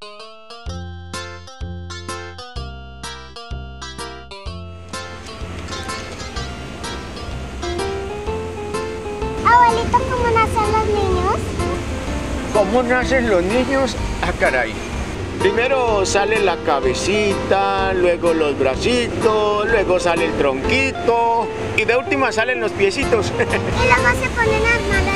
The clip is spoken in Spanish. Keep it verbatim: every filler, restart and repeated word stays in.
Abuelito, ¿cómo nacen los niños? ¿Cómo nacen los niños? Ah, caray. Primero sale la cabecita, luego los bracitos, luego sale el tronquito y de última salen los piecitos. Y luego se ponen a armar